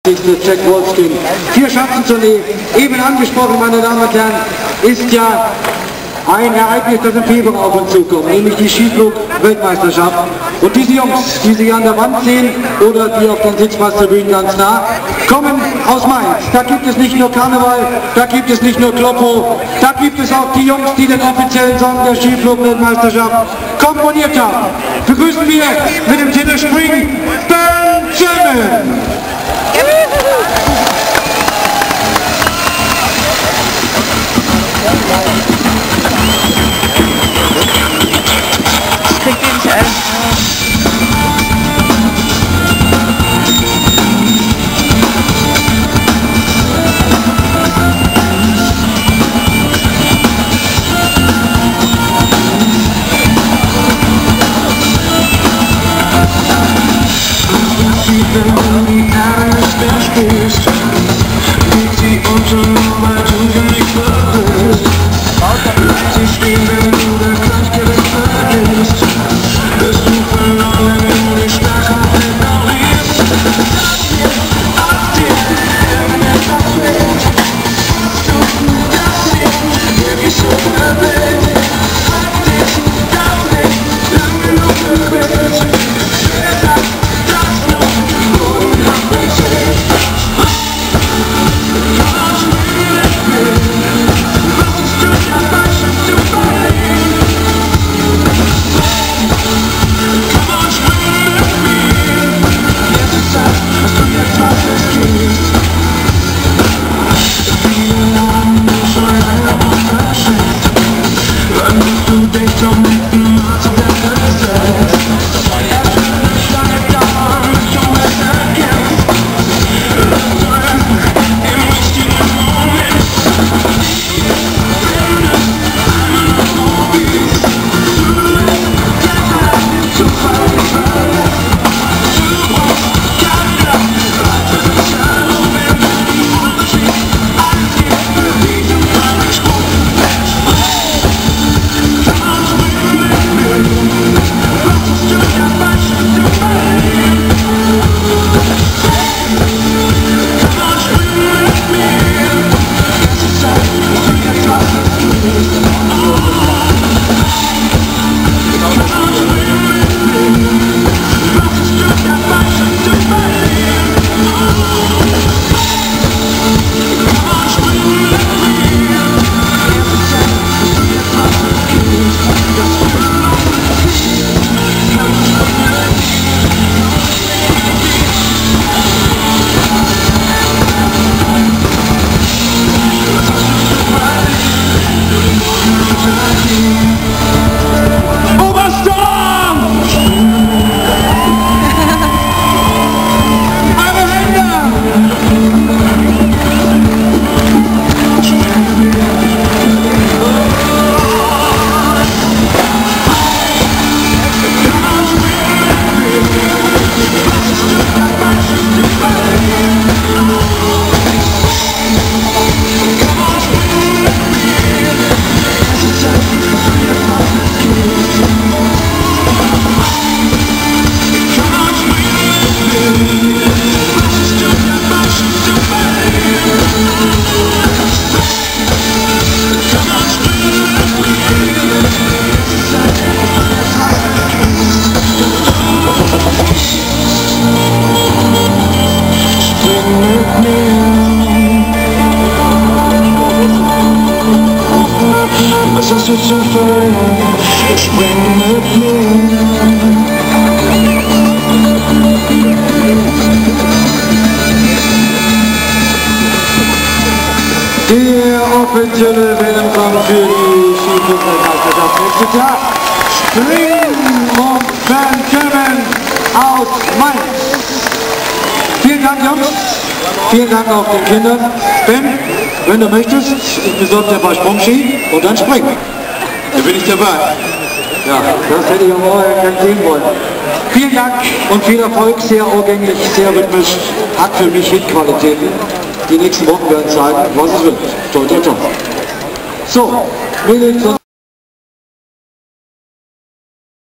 Jack Wolfskin. 4 Schanzentournee, eben angesprochen, meine Damen und Herren, ist ja ein Ereignis, das im Februar auf uns zukommt, nämlich die Skiflug-Weltmeisterschaft. Und diese Jungs, die Sie an der Wand sehen oder die auf den Sitzplatztribünen ganz nah, kommen aus Mainz. Da gibt es nicht nur Karneval, da gibt es nicht nur Kloppo, da gibt es auch die Jungs, die den offiziellen Song der Skiflug-Weltmeisterschaft komponiert haben. Begrüßen wir mit dem Titel Spring Benjamin! Kriegt ihr nicht ein? Der offizielle Wellengang für die Skiflug-Weltmeisterschaft nächstes Jahr. Spring und Benjamin aus Mainz. Vielen Dank, Jungs. Vielen Dank auch den Kindern. Ben, wenn du möchtest, ich besorge dir ein paar Sprungski und dann springen. Da bin ich dabei. Ja, das hätte ich auch vorher gern sehen wollen. Vielen Dank und viel Erfolg, sehr orgängig, sehr rhythmisch, hat für mich Hitqualitäten. Die nächsten Wochen werden zeigen, was es wird. Toi, toi, toi. So, Mädels und